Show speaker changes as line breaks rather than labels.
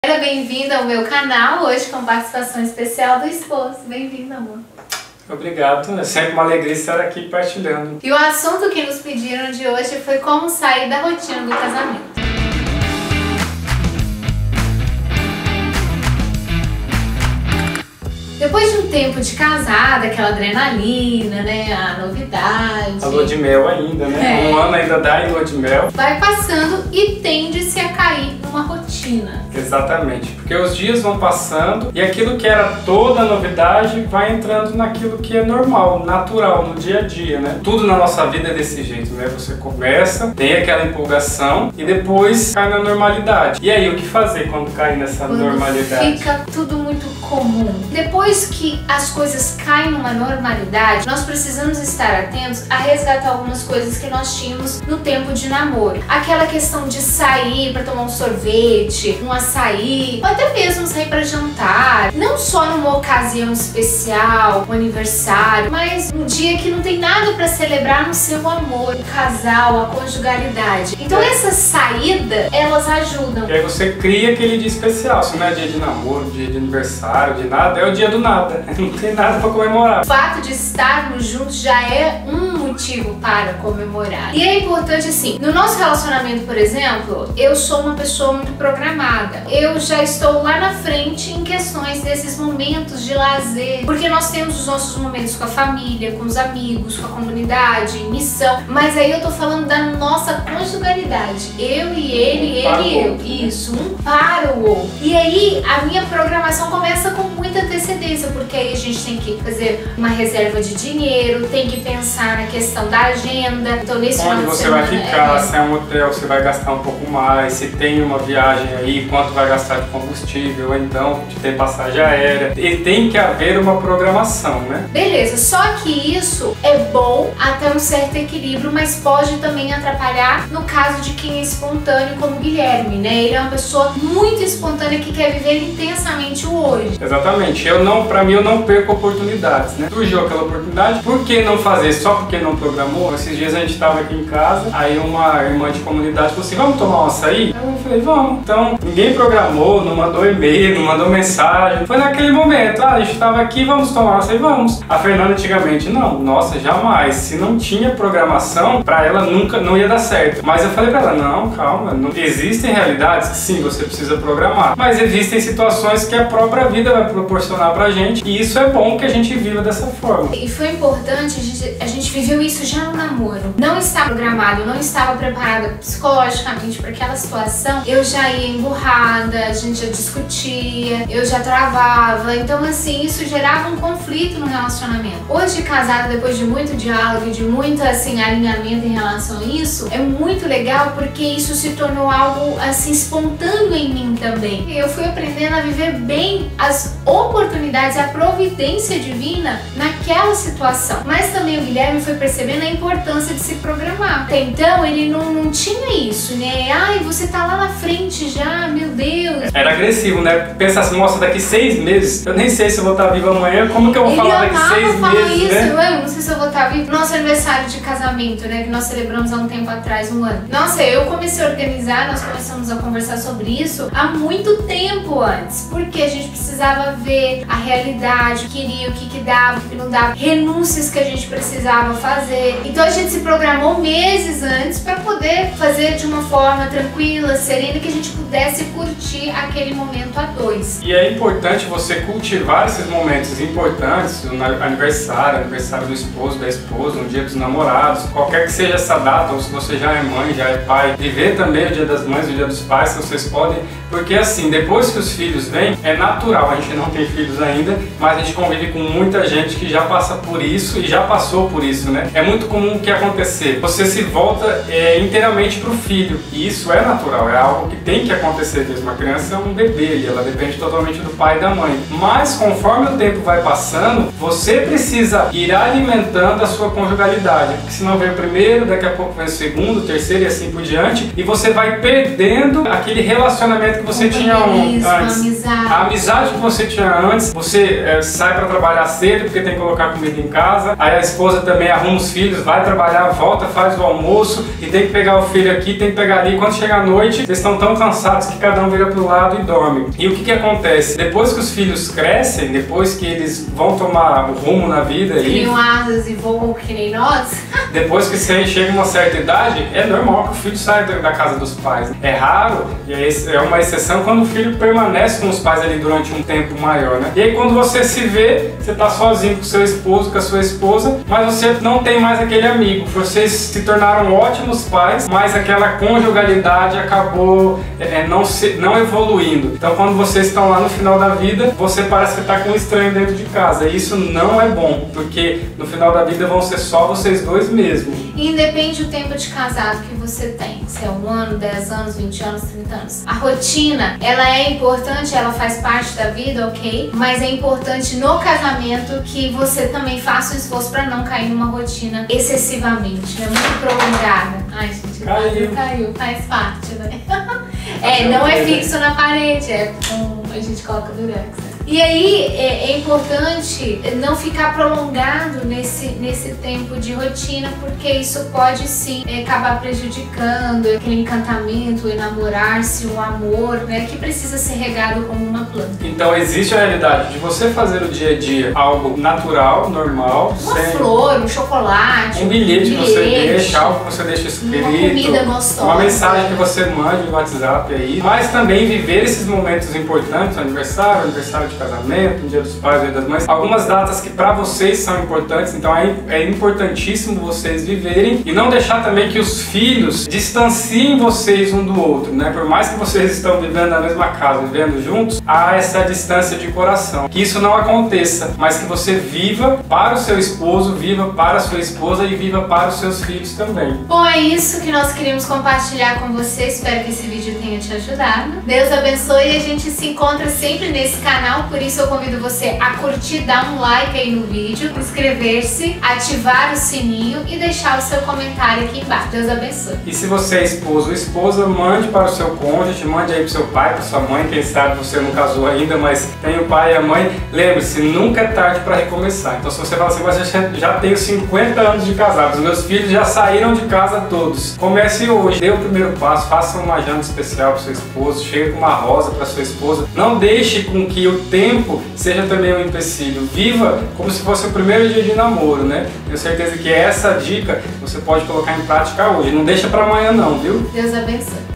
Bem-vinda ao meu canal, hoje com participação especial do esposo. Bem-vindo, amor.
Obrigado, é sempre uma alegria estar aqui partilhando.
E o assunto que nos pediram de hoje foi como sair da rotina do casamento. Depois de um tempo de casada, aquela adrenalina, né, a novidade...
A lua de mel ainda, né? Um ano ainda dá em lua de mel.
Vai passando e tende-se a cair numa rotina.
Exatamente, porque os dias vão passando e aquilo que era toda novidade vai entrando naquilo que é normal, natural, no dia a dia, né? Tudo na nossa vida é desse jeito, né? Você começa, tem aquela empolgação e depois cai na normalidade. E aí, o que fazer quando cai nessa normalidade?
Fica tudo muito comum. Depois que as coisas caem numa normalidade, nós precisamos estar atentos a resgatar algumas coisas que nós tínhamos no tempo de namoro. Aquela questão de sair para tomar um sorvete, um açaí, ou até mesmo sair para jantar. Não só numa ocasião especial, um aniversário, mas um dia que não tem nada para celebrar no seu amor, o casal, a conjugalidade. Então essas saídas, elas ajudam.
E aí você cria aquele dia especial. Se não é dia de namoro, dia de aniversário, de nada, é o dia do nada. Não tem nada para comemorar.
O fato de estarmos juntos já é um motivo para comemorar. E é importante assim, no nosso relacionamento, por exemplo, eu sou uma pessoa muito programada. Eu já estou lá na frente em questões desses momentos de lazer, porque nós temos os nossos momentos com a família, com os amigos, com a comunidade, missão, mas aí eu tô falando da nossa conjugalidade. Eu e ele e eu. Isso, um para o outro. E aí a minha programação começa com muita antecedência, porque aí a gente tem que fazer uma reserva de dinheiro, tem que pensar na questão da agenda. Então nesse
onde você vai ficar, se é um hotel, você vai gastar um pouco mais, se tem uma viagem aí, quanto vai gastar de combustível, ou então se tem passagem aérea. E tem que haver uma programação, né?
Beleza, só que isso é bom até um certo equilíbrio, mas pode também atrapalhar no caso de quem é espontâneo, como o Guilherme, né? Ele é uma pessoa muito espontânea que quer viver intensamente o hoje.
Exatamente, pra mim eu não perco oportunidades, né? Surgiu aquela oportunidade, por que não fazer? Só porque não programou? Esses dias a gente estava aqui em casa, aí uma irmã de comunidade falou assim, vamos tomar um açaí? Eu falei, vamos. Então, ninguém programou, não mandou e-mail, não mandou mensagem. Foi naquele momento, a gente estava aqui, vamos tomar um açaí, vamos. A Fernanda antigamente, não, nossa, jamais. Se não tinha programação, pra ela nunca, não ia dar certo. Mas eu falei pra ela, não, calma, não existem realidades que sim, você precisa programar. Mas existem situações que a própria vida vai proporcionar pra gente e isso é bom que a gente viva dessa forma.
E foi importante, a gente viveu isso já no namoro. Não estava programado, não estava preparada psicologicamente para aquela situação. Eu já ia emburrada, a gente já discutia, eu já travava. Então assim, isso gerava um conflito no relacionamento. Hoje casada, depois de muito diálogo e de muito assim, alinhamento em relação a isso, é muito legal porque isso se tornou algo assim espontâneo em mim também. Eu fui aprendendo a viver bem as oportunidades, a providência divina naquela situação. Mas também o Guilherme foi percebendo a importância de se programar. Até então ele não tinha isso, né? Ai, você tá lá na frente já, meu Deus.
Era agressivo, né? Pensar assim, nossa, daqui 6 meses, eu nem sei se eu vou estar vivo amanhã, como que eu vou falar daqui 6 meses,
isso,
né?
Eu não sei se eu vou estar vivo. Nosso aniversário de casamento, né? Que nós celebramos há um tempo atrás, um ano. Nossa, eu comecei a organizar, nós começamos a conversar sobre isso há muito tempo antes. Porque a gente precisava ver a realidade, o que queria, o que dava, o que não dava, renúncias que a gente precisava fazer. Então a gente se programou meses antes para poder fazer de uma forma tranquila, serena, que a gente pudesse curtir aquele momento a dois.
E é importante você cultivar esses momentos importantes, no aniversário do esposo, da esposa, no dia dos namorados, qualquer que seja essa data, ou se você já é mãe, já é pai, viver também o dia das mães, o dia dos pais, se vocês podem, porque assim, depois que os filhos vêm, é natural, a gente não tem filhos ainda, mas a gente convive com muita gente que já passa por isso e já passou por isso, né? É muito comum o que acontecer, você se volta inteiramente pro filho, e isso é natural, é algo que tem que acontecer mesmo. Uma criança é um bebê, ela depende totalmente do pai e da mãe. Mas conforme o tempo vai passando, você precisa ir alimentando a sua conjugalidade, porque senão vem o primeiro, daqui a pouco vem o segundo, o terceiro e assim por diante, e você vai perdendo aquele relacionamento que você tinha antes. A amizade que você tinha antes, você sai pra trabalhar cedo porque tem que colocar comida em casa, aí a esposa também arruma os filhos, vai trabalhar, volta, faz o almoço e tem que pegar o filho aqui, tem que pegar ali. Quando chega a noite, vocês estão tão cansados que cada um vira pro lado e dorme. E o que acontece? Depois que os filhos crescem, depois que eles vão tomar o rumo na vida e
criam asas e voam que nem nós.
Depois que você chega a uma certa idade, é normal que o filho saia da casa dos pais. É raro, e é uma exceção quando o filho permanece com os pais ali durante um tempo maior, né? E aí quando você se vê, você tá sozinho com o seu esposo, com a sua esposa, mas você não tem mais aquele amigo. Vocês se tornaram ótimos pais, mas aquela conjugalidade acabou não evoluindo. Então quando vocês estão lá no final da vida, você parece que tá com um estranho dentro de casa. E isso não é bom, porque no final da vida vão ser só vocês dois mesmo.
Independe do tempo de casado que você tem, se é 1 ano, 10 anos, 20 anos, 30 anos. A rotina, ela é importante, ela faz parte da vida, ok? Mas é importante no casamento que você também faça um esforço para não cair numa rotina excessivamente, né? Muito prolongada. Ai, gente, caiu, faz parte, né? Não é fixo na parede, a gente coloca durex, né? E aí é importante não ficar prolongado nesse tempo de rotina, porque isso pode sim acabar prejudicando aquele encantamento, o enamorar-se, o amor, né, que precisa ser regado como uma planta.
Então existe a realidade de você fazer o dia a dia algo natural, normal,
uma flor, um chocolate,
um bilhete que você deixa, algo que você deixa escrito,
uma comida gostosa,
uma mensagem que você mande no WhatsApp aí, mas também viver esses momentos importantes, aniversário de casamento, Dia dos Pais, Dia das Mães, algumas datas que para vocês são importantes, então é importantíssimo vocês viverem e não deixar também que os filhos distanciem vocês um do outro, né? Por mais que vocês estão vivendo na mesma casa, vivendo juntos, há essa distância de coração. Que isso não aconteça, mas que você viva para o seu esposo, viva para a sua esposa e viva para os seus filhos também.
Bom, é isso que nós queríamos compartilhar com você. Espero que esse vídeo tenha te ajudado. Deus abençoe e a gente se encontra sempre nesse canal. Por isso eu convido você a curtir, dar um like aí no vídeo, inscrever-se, ativar o sininho e deixar o seu comentário aqui embaixo. Deus abençoe.
E se você é esposo ou esposa, mande para o seu cônjuge, mande aí para o seu pai, para sua mãe, quem sabe você não casou ainda, mas tem o pai e a mãe. Lembre-se, nunca é tarde para recomeçar. Então se você fala assim, mas eu já tenho 50 anos de casado, os meus filhos já saíram de casa todos. Comece hoje, dê o primeiro passo, faça uma janta especial para o seu esposo, chegue com uma rosa para sua esposa. Não deixe com que o tempo seja também um empecilho. Viva como se fosse o primeiro dia de namoro, né? Tenho certeza que essa dica você pode colocar em prática hoje. Não deixa para amanhã não, viu?
Deus abençoe.